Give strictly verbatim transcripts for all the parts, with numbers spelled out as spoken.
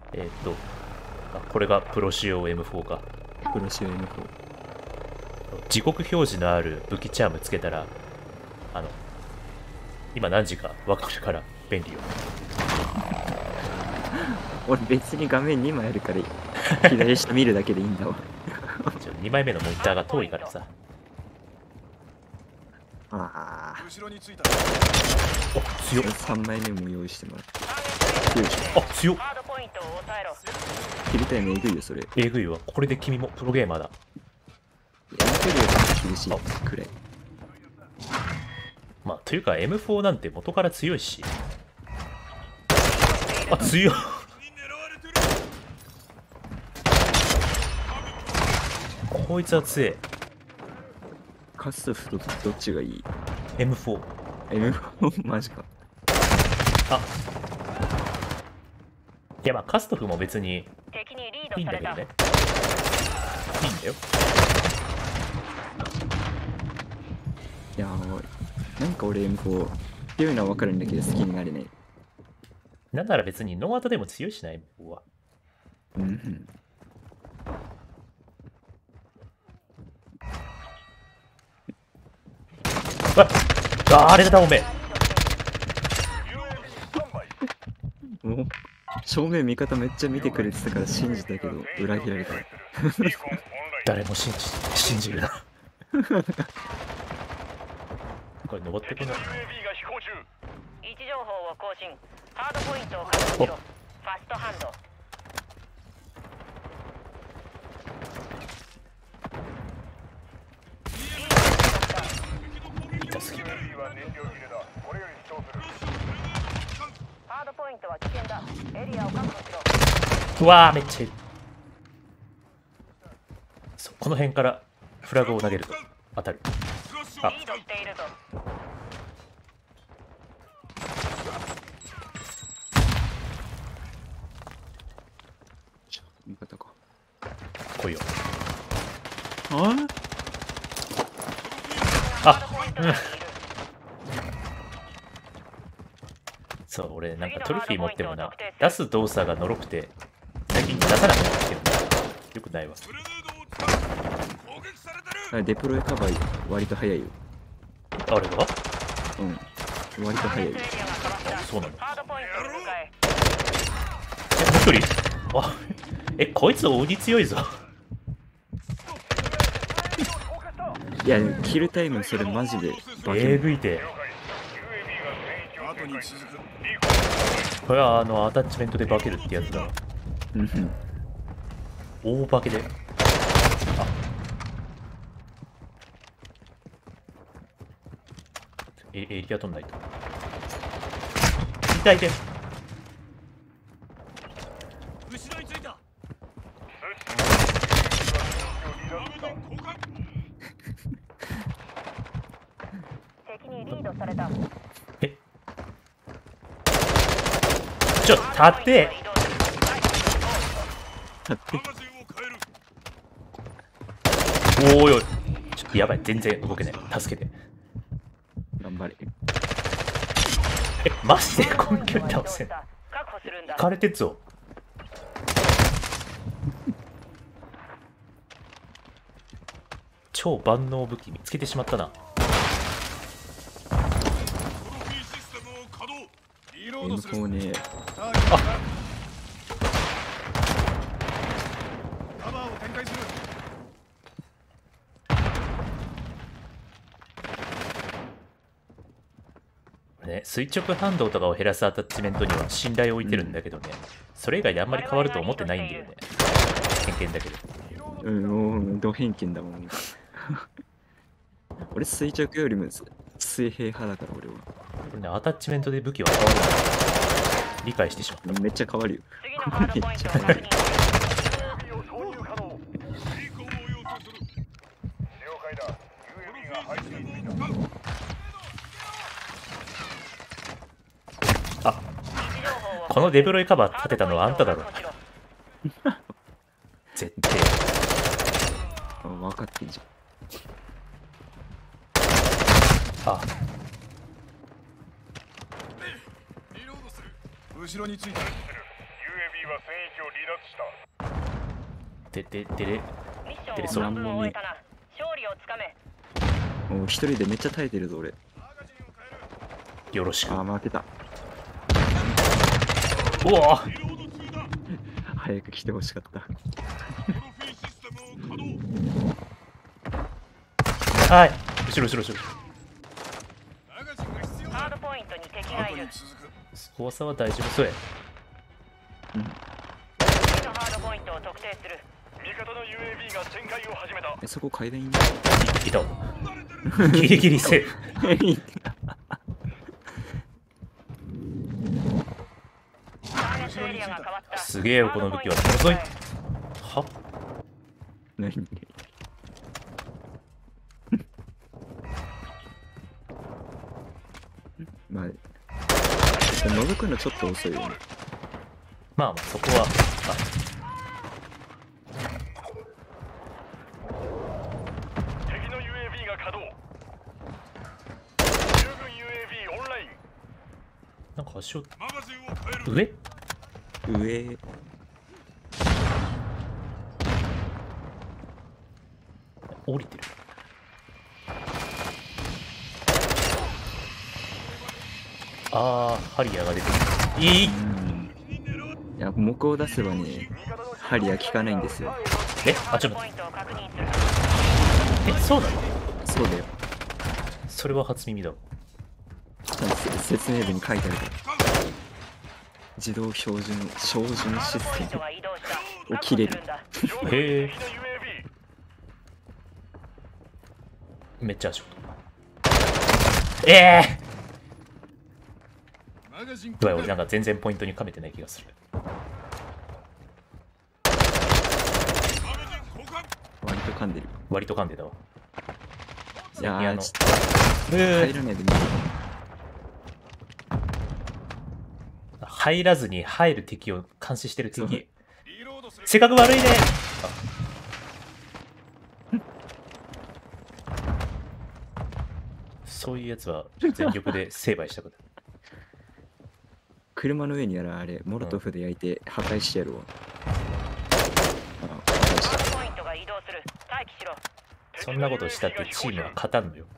えーっとあ、これがプロ仕様 エムフォー か。 プロ仕様 エムフォー。 時刻表示のある武器チャームつけたら、あの、今何時か分かるから便利よ。 俺別に画面にまいあるから左下見るだけでいいんだわ。 ちょにまいめのモニターが遠いからさ。 ああ。 後ろについた。 お、強っ。 さんまいめも用意してもらって。よいしょ。 あ、強っ。 キルタイムえぐいよそれ。 えぐいわ。これで君もプロゲーマーだ。 やめてるよ厳しいくらい。 まあというか エムフォー なんて元から強いし。あ、強っ。こいつは強い。 カストフとどっちがいい？ エムフォー。 エムフォー マジか。 あ、いやまあカストフも別にいいんだけどね。いいんだよ。 いやーなんか俺 エムフォー 強いのは分かるんだけど好きになれない。 なんなら別にノーアタでも強いしない エムフォー は。 うんうんあ、あれだおめえ。 もう正面味方めっちゃ見てくれてたから信じたけど裏切られた。 誰も信じ信じるな。これ登ってこない。 位置情報を更新。ハードポイントを確保しろ。ファストハンド。 痛すぎる。 ハードポイントは危険だ。エリアを確保しろ。 うわーめっちゃいる。そうこの辺からフラグを投げると当たる。あ、 リードしているぞ。 味方か。 来いよ。 ああ、うん。そう俺なんかトロフィー持ってもな出す動作がのろくて最近出さなくなってきてる。よくないわ。 あデプロイカバー割と早いよ。 あれがうん割と早いよ。 そうなの。 ハードポイントに向かえ。 え、もう一人。あ、え、こいつ鬼強いぞ。 いやキルタイムそれマジでバケえぐいて。これはあのアタッチメントで化けるってやつだ。 うんうん大化けで。あ、えエリア取んないと。痛いて。 後ろについた。 敵にリードされた。 え、ちょ立て。おーいおい、ちょっとやばい、全然動けない。助けて。 頑張れ。 え、マジでこの距離倒せん。 確保するんだ。 浮かれてっぞ。超万能武器見つけてしまったな。 リローエムドする。 フォー ね。 あ、カバーを展開する。 ね、垂直反動とかを減らすアタッチメントには信頼を置いてるんだけどね、それ以外であんまり変わると思ってないんだよね。偏見だけど。 うんもうド偏見だもん。俺垂直よりも水平派だから俺は。 これね、アタッチメントで武器は変わるの理解してしまった。 めっちゃ変わるよ。 次のハードポイントを確認。 あ、このデブロイカバー立てたのはあんただろ。絶対。 あ分かってんじあ、 後ろについた。ユーエービー は戦域をで、で、でれ、 ミッショでそうンを半分終えたな。勝利をつかめ。 もう一人でめっちゃ耐えてるぞ俺。 よろしく。 あー負けた。 うわ早く来てほしかった。 はい。後ろ後ろ後ろ。 ハードポイントに敵がいる。 怖さは大丈夫そうや。 次のハードポイントを特定する。味方の ユーエービー が展開を始めた。 え、そこ階段いんいいた。ギリギリセーフ。 ターゲットエリアが変わった。 すげえよこの武器は。覗いは何まあ、覗くのちょっと遅いよね。 まあまあそこは。 敵の ユーエービー が稼働。従軍 ユーエービー オンライン。 なんか足をマガジンを変える。 上上、 降りてる。ああ、ハリアーが出てる。いい。 いや、木を出せばね、針は効かないんですよ。 え、あ、ちょっと待って。え、そうなの？ そうだよ。 それは初耳だ。 ちゃんと説明文に書いてあるから。自動標準標準システムを切れる。 へえ。めっちゃ足音。ええマガジンー。どうや、俺なんか全然ポイントに噛めてない気がする。 割と噛んでる。 割と噛んでたわ。 いやー、 あのちょっと入らないで見て。 入らずに入る敵を監視してるそう敵。 リロードする。 性格悪いね。そういうやつは全力で成敗したこと。 車の上にあるあれ、モロトフで焼いて破壊してやるわ。あ、破壊しハードポイントが移動する。待機しろ。 そんなことしたってチームは勝たんのよ。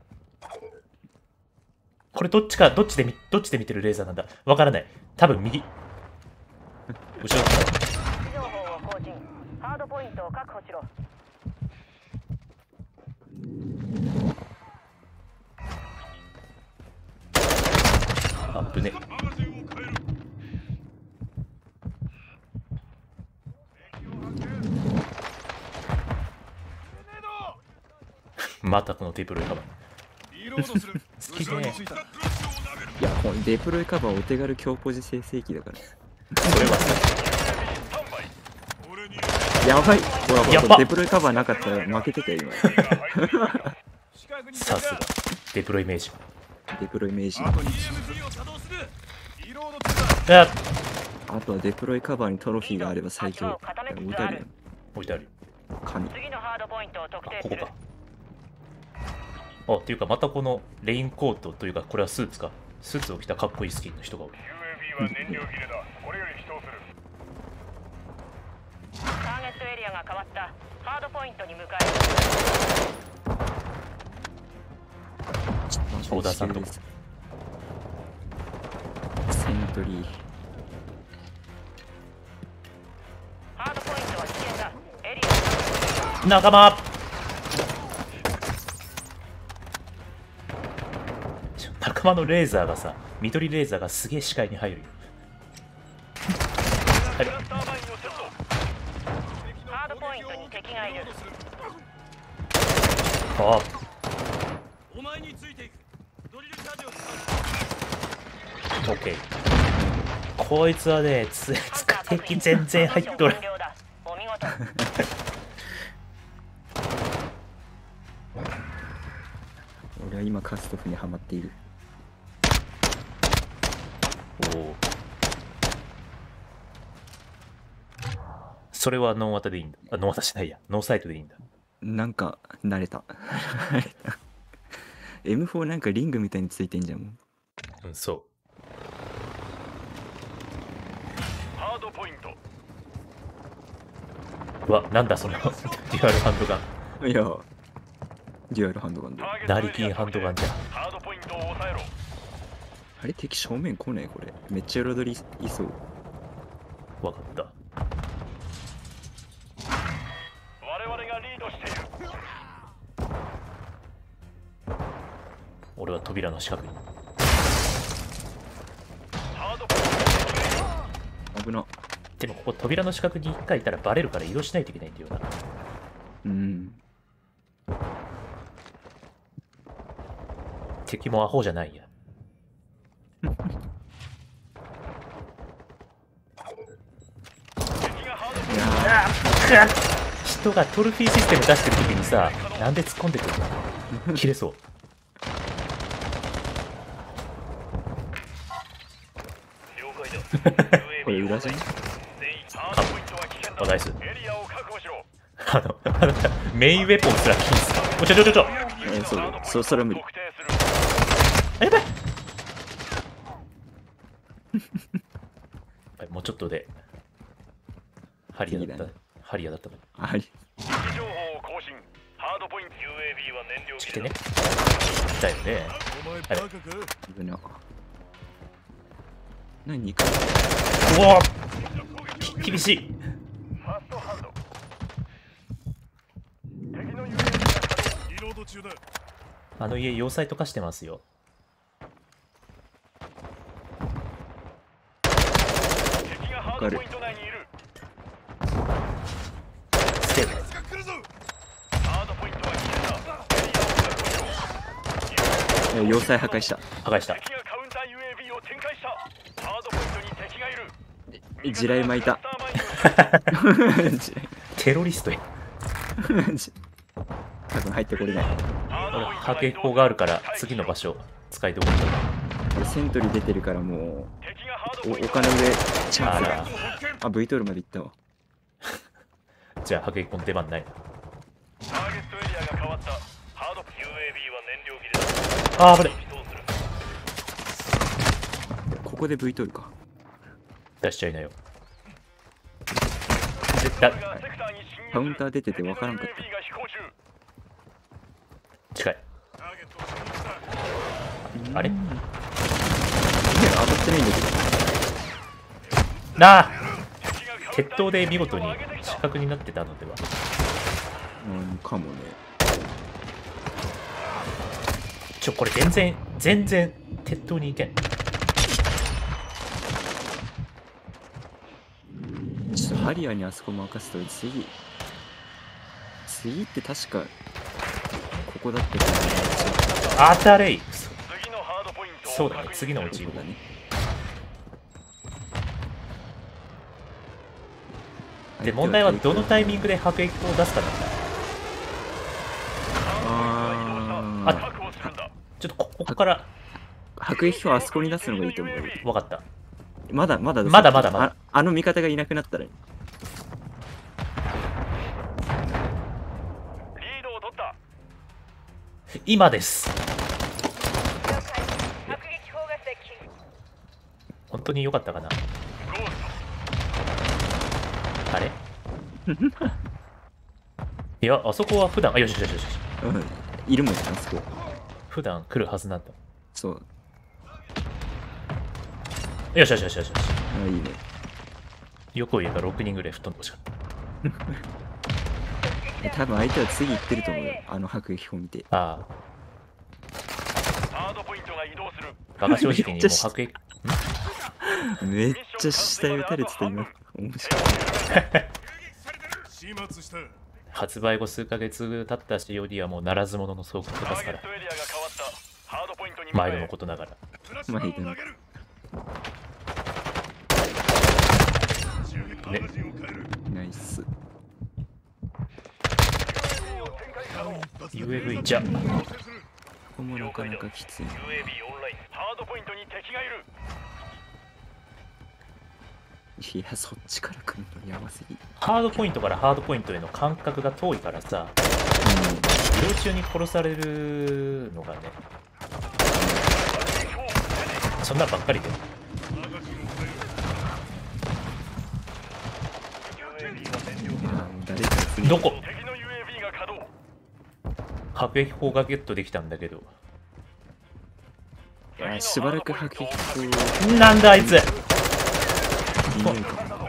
これどっちか、どっちで見、どっちで見てるレーザーなんだわからない。多分右。後ろ。 位置情報を更新。ハードポイントを確保しろ。 あぶね。 マガジンを変える。 またこのテープルカバー。 リロードする。 好きね。 いや、このデプロイカバーお手軽強ポジ生成器だから。 それはさ、 俺にやばい。ほらほら、 やばっデプロイカバーなかったら負けてたよ、今。 近くにさすが。デプロイメージ。 デプロイ名人。 あと イーエムスリー を作動する。リロード中だ。 あ、 あとはデプロイカバーにトロフィーがあれば最強。置いてあるよ。 置いてある。 神。 次のハードポイントを特定するここか。。あ、っていうかまたこのレインコートというか、これはスーツか。スーツを着たかっこいいスキンの人がおる。 ユーエービー は燃料切れだ。これより飛行する。 ターゲットエリアが変わった。ハードポイントに向か小田さんとかセントリー。 え。ハードポイントは危険だ。エリア仲間。ちょ仲間のレーザーがさ、緑レーザーがすげえ視界に入るよ。あれ、 クラスターマインをセット。 ハードポイントに敵がいる。 あ、 お前についていく。ドリルチャージを使オッケー。こいつはね、つつく敵全然入っとる。 完了だ。お見事。 俺は今カストフにハマっている。 おお。それはノンワタでいいんだ。あ、ノンワタしないや。ノーサイトでいいんだ。 なんか慣れた。慣れた。エムフォー なんかリングみたいについてんじゃん。もううん、そハードポイント。 うわ、なんだそのデュアルハンドガン。 いやデュアルハンドガンで。 ダリキンハンドガンじゃん。 ハードポイントを抑えろ。 あれ敵正面来ねえこれ。めっちゃ彩りいそう。 わかった。 我々がリードしている。 俺は扉の近くに。 ハードポイント。 危な。 でもここ扉の近くに一回いたらバレるから移動しないといけないんだよな。 うん。 敵もアホじゃないや。 いや人がトロフィーシステム出してる時にさ、なんで突っ込んでくるの？切れそう。 了解だ。 これ裏じゃん。 ハードポイントは危険だ。 あ、ナイス。 エリアを確保しろ。 あの、あなた、メインウェポンすら禁止。おちょちょちょちょ。 えー、そうだよ。そそれは無理。 特定する。 あ、やばい。はい、もうちょっとで。ハリアだった。 次だねハリアだったのに。 あり。 位置情報を更新。ハードポイント ユーエービー は燃料来て切れね。だよね。 お前バカか。 危な。何か。 おお厳しい。 ファーストハンド。敵の ユーエービー が稼働。リロード中だ。 あの家、要塞とかしてますよ。 敵がハードポイント内にいる。 ステーブ。 ハードポイントは危険だ。エリアを確保しろ。 えー要塞破壊した。 破壊した。 敵がカウンター ユーエービー を展開した。ハードポイントに敵がいる。 え地雷巻いた。地テロリストや。 雷多分入ってこれない。 俺、波形砲があるから、次の場所、使いどころだ。 これセントリー出てるからも敵がハーう、おドポイント丘の上、チャンスだ。 あら、 あ、ブイトールまで行ったわ。 じゃあ、波形砲の出番ないな。 ターゲットエリアが変わった。ハード ユーエービー は燃料切れだ。 あー、危ない。 移動する。 ここで ブイトールか。 出しちゃいなよ。絶対、 がセクターに侵入する。 カウンター出ててわからんかった。 敵の ユーエービー が飛行中。 近い。 ターゲットを確認した。 あれいや、当たってないんだけど。 なあ敵がカウンター鉄塔で見事に死角になってたのでは。 うん、かもね。 ちょ、これ全然、全然、鉄塔に行けん。 ちょっとハリアーにあそこ任すと次、次って確か、ここだったかな。 当たれい。くそ次のハードポイントをそうだね確認次のうちそうだね。 で、問題はどのタイミングで迫撃砲を出すかなんだ。 あー確保するんだ。 ちょっとこここから、 迫撃砲あそこに出すのがいいと思うよ。 わかった。 まだまだまだまだまだああの味方がいなくなったらリードを取った。 今です。 迫撃砲が接近。 本当に良かったかな。 ゴースあれいや、あそこは普段、あ、よしよしよしよし。 うんいるもんねあそこ。 普段来るはずなんだ。 そうよしよしよしよしよし。 あいいね。 よく言えばろくにんぐらい吹っ飛んでほしかった。 多分相手は次行ってると思うよ。あの迫撃砲見て。 あト。ハードポイントが移動する。 あ、馬鹿正直にもう迫撃、 めっちゃ下に撃たれてた今。面白い。 始末した。 発売後数ヶ月経った シーオーディー はもうならず者の総括タですから。 ーゲットエリアが変わった。ハードポイントに毎度のことながら。 まあいいね。 ね。 ナイス。 ユーエーブイ じゃ。 ここもなかなかきつい。 ユーエービー オンライン。ハードポイントに敵がいる。 いや、そっちから来るのやばすぎ。 ハードポイントからハードポイントへの間隔が遠いからさ、移動中に殺されるのがね、そんなんばっかりで。 やもう誰か釣りどこ敵の ユーエービー が稼働。 迫撃砲がゲットできたんだけど。 いやしばらく迫撃砲なんだあいつ。 いないかも。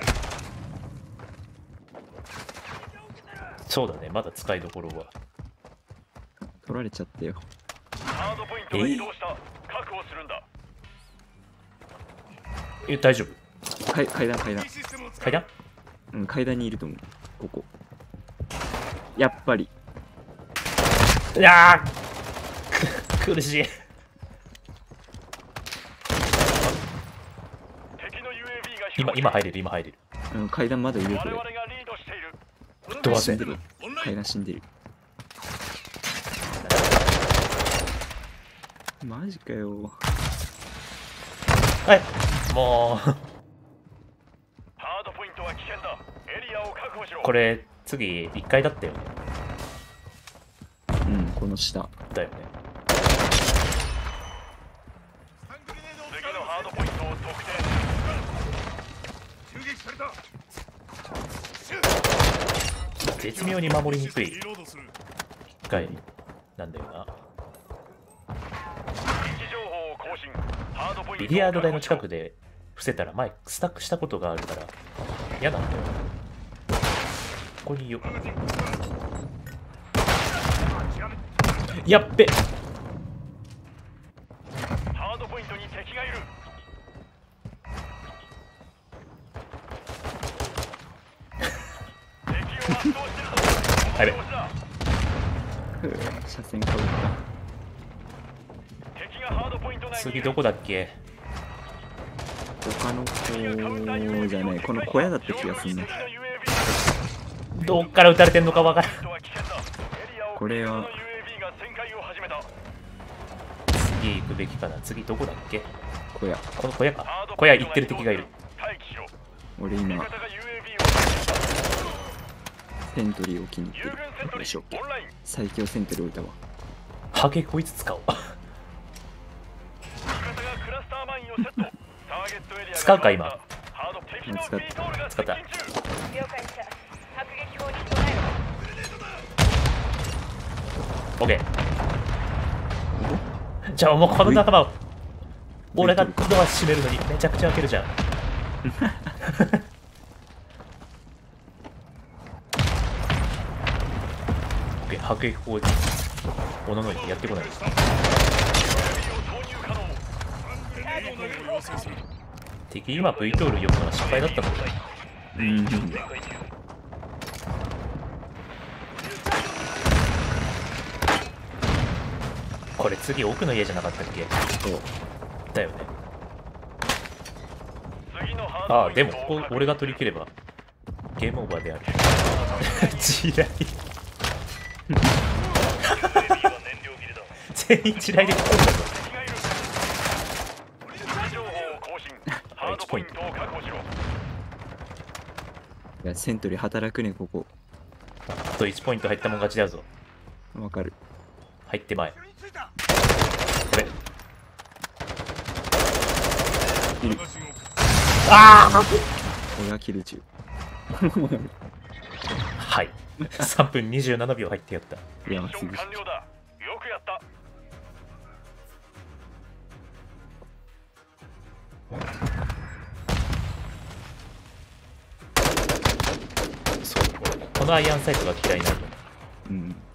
そうだね、まだ使いどころは。 取られちゃったよ。 ハードポイントが移動した。確保するんだ。 え、大丈夫？ 階階段階段。 階段？ うん、階段にいると思う。ここ。やっぱり。 いやーく苦しい。 敵の ユーエービー が今、今入れる、今入れる。 うん、階段まだいるよ、 我これ。 々がリードしている。 ぶっ飛ばせ死んで。る。階段死んでる。マジかよ。 はい、もう、 ハードポイントは危険だ。エリアを確保しろ。 これ、次、いっかいだったよね。 うん、この下。 だよね。 次のハードポイントを特定。襲撃された。 絶妙に守りにくいいっかいなんだよな。 位置情報を更新。ハードポイントをビリヤード台の近くで伏せたら前スタックしたことがあるから嫌なんだよ。ここによやっべ。 ハードポイントに敵がいる。敵を圧倒してるぞ。 やべふう車線変わっ敵がハードポイント内にいる。 次どこだっけ。 た。他の子じゃない。この小屋だった気がするな。 敵の ユーエービーどっから撃たれてんのかわからん。 は危険だ。エリアをこれは敵の ユーエービー が旋回を始めた。 次行くべきかな。次どこだっけ。 小屋。 この小屋か。小屋行ってる敵がいる。 待機しろ。 俺今、 味方が ユーエービー をセントリー置きに行って有限セントる。よし、オッケーリーオンライン。 最強セントリー置いたわ。 ハゲこいつ使おう。 味方がクラスターマインをセット。ターゲットエリアが使うか今。 ハード敵の使っビートールが使った接近中。 了解した。迫撃砲に備えろ。 オッケー。じゃあもうこの仲間を俺がドア閉めるのにめちゃくちゃ開けるじゃん。オッケー、迫撃砲におののいてやってこない。敵今 ブイ トール呼ぶのが失敗だったのか。 うん。 これ次奥の家じゃなかったっけ。 そう。 だよね。 次のハードああ、でポイントをもここ俺が取り切ればゲームオーバーである。地雷。全員地雷で来るんだぞ。 敵がいる。位置情報を更新。ハードポイントを確保しろ。 いや、セントリー働くね、ここ。 あといちポイント入ったもん勝ちだぞ。 わかる。 入って前。やべ。 いる。 ああ親キル中。 はいさんぷんにじゅうななびょう入ってやった。 いや、 ミッションすぐ。 完了だ。よくやった。 そうこのアイアンサイトが嫌いなの。 うん。